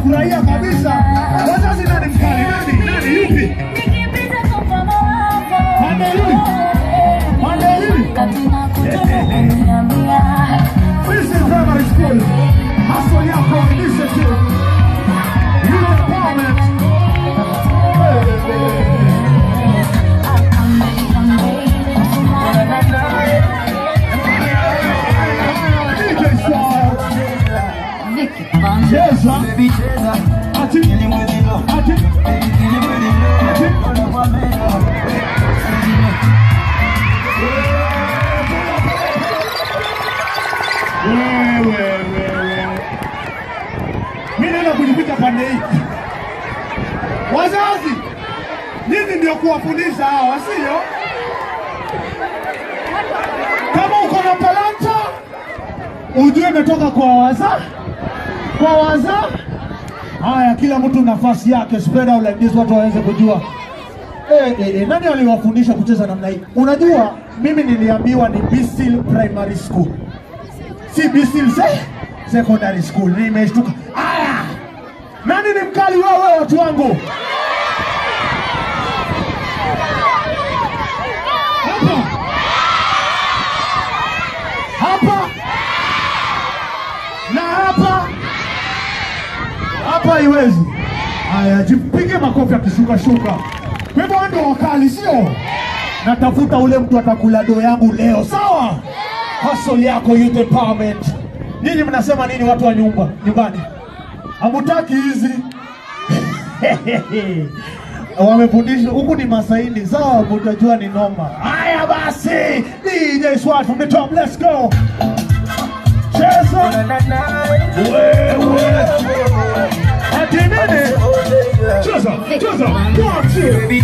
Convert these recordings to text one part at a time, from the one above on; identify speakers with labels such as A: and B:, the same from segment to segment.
A: wanafurahia kabisa. Wazazi nani mkali? Nani yupi? Pande hili. This is primary school. Hustle yako initiative. You empowerment. Mimi nenda kujipita pande hii. Wazazi, nini ndio kuwafundisha hawa, sio? Kama uko na talanta, ujue umetoka kwa wazazi. Haya, kila mtu nafasi yake, spread out like this, watu waweze kujua. Nani aliwafundisha kucheza namna hii? Unajua, mimi niliambiwa ni Bisil Primary School. Si Bisil Secondary School. Nimeshtuka. Haya! Nani ni mkali wewe watu wangu? Hapa. Na hapa. Hapa iwezi. Haya, jipige makofi akishuka. Kwa hivyo ndio wakali, sio? Natafuta ule mtu atakula do yangu leo, sawa? Hustle yako, youth empowerment. Nyinyi mnasema nini watu wa nyumbani? Hamutaki hizi? Wamefundishwa huku ni Masaini, sawa, mtajua ni noma. Haya basi, DJ Swat from the top, let's go. Cheza. Wewe. Ati nini? Cheza. 1, 2.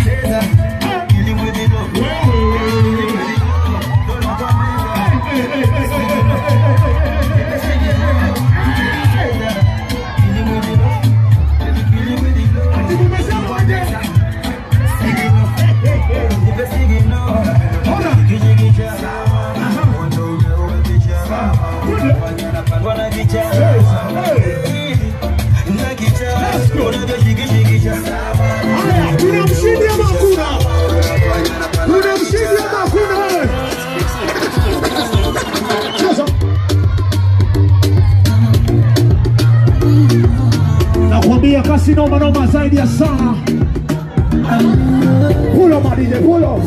A: Nakwambia kasi noma zaidi ya sana. Pulo madije, pulo.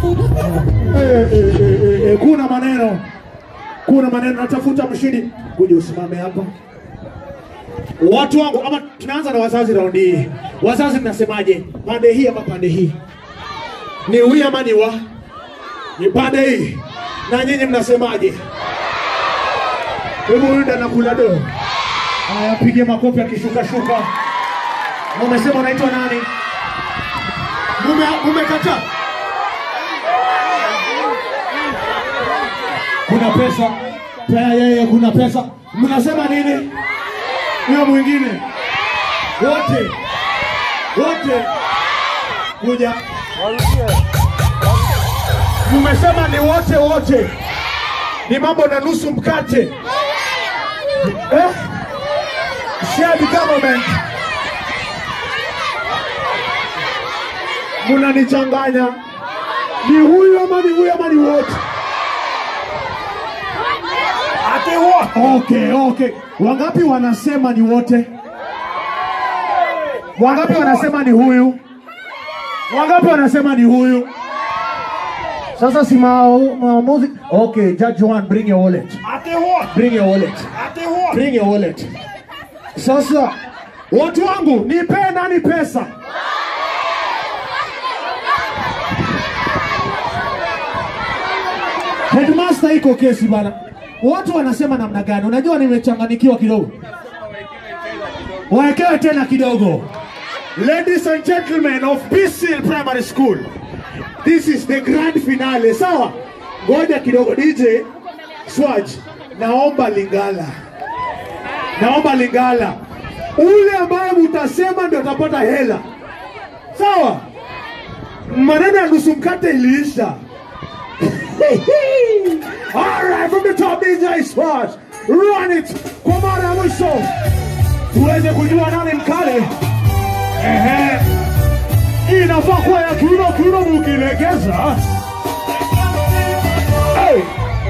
A: Kuna maneno natafuta mshindi. Kuja usimame hapa. Watu wangu, ama tunaanza na wazazi raundi hii. Wazazi mnasemaje? Pande hii ama pande hii? Ni huyu ama ni wa? Ni pande hii. Na nyinyi mnasemaje? Hebu huyu ndo anakula do. Haya, pige makofi akishuka. Umesema unaitwa nani? Umekata. Kuna pesa. Pea yeye kuna pesa. Mnasema nini? Huyo mwingine. Wote. Kuja. Umesema ni wote. Ni mambo na nusu mkate. Shared government. Munanichanganya. Ni huyu ama ni wote? Ate wote. Okay. Wangapi wanasema ni wote? Wangapi wanasema ni huyu? Wangapi wanasema ni huyu? Sasa si maamuzi. Okay, Judge 1, bring your wallet.
B: Ate what?
A: Bring your wallet.
B: Ate what?
A: Bring your wallet. Sasa, watu wangu, nipe nani pesa? Headmaster iko kesi bana. Watu wanasema namna gani? Unajua nimechanganikiwa kidogo. Waekewe tena kidogo. Ladies and gentlemen of Bisil Primary School, this is the grand finale. Sawa? Ngoja kidogo DJ Swaj, naomba Lingala. Ule ambaye mutasema ndio atapata hela. Sawa? Maneno ya nusu mkate iliisha. All right, from the top, DJ Swat, run it. Kwa mara ya mwisho. tuweze kujua nani mkale. Inafaa kuwa ya kiuno mukilegeza. Hey!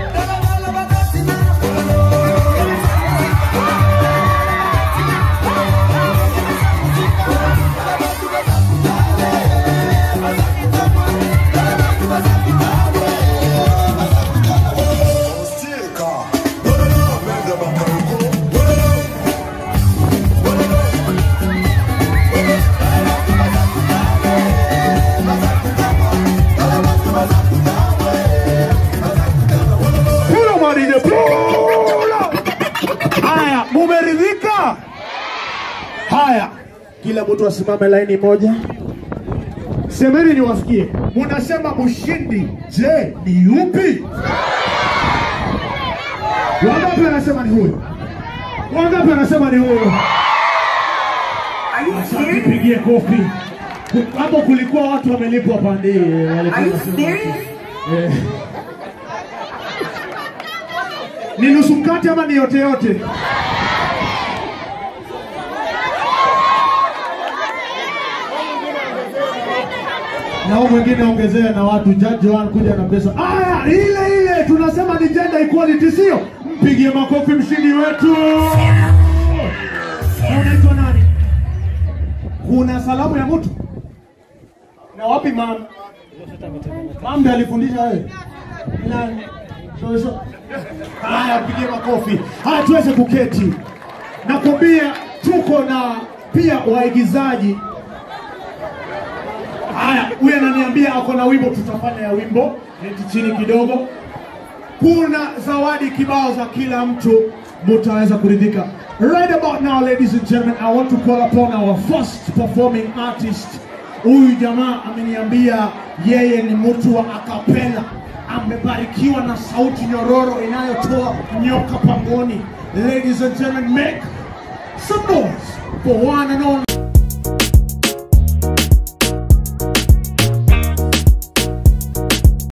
A: Haya, mumeridhika? Haya, kila mtu asimame laini moja. Semeni niwasikie. Munasema mshindi, je, ni yupi? Wangapi wanasema ni huyo? Wangapi wanasema ni huyo? Pigie kofi. Hapo kulikuwa watu wamelipwa pande. Ni nusu mkate ama ni yote yote? Na huo mwingine ongezea na watu. Judge Joan kuja na pesa. Aya, ile tunasema ni gender equality, sio? Mpigie makofi mshindi wetu. Unaitwa nani? Kuna salamu ya mtu? Na wapi mama? Mama ndiye alifundisha wewe. Nani? So. Haya, pigie makofi. Haya, tuweze kuketi. Nakwambia tuko na pia waigizaji. Haya, huyu ananiambia ako na wimbo, tutafanya ya wimbo. Neti chini kidogo. Kuna zawadi kibao za kila mtu, mtaweza kuridhika. Right about now, ladies and gentlemen, I want to call upon our first performing artist. Huyu jamaa ameniambia yeye ni mtu wa acapella. Amebarikiwa na sauti nyororo inayotoa nyoka pangoni. Ladies and gentlemen, make some noise for one and only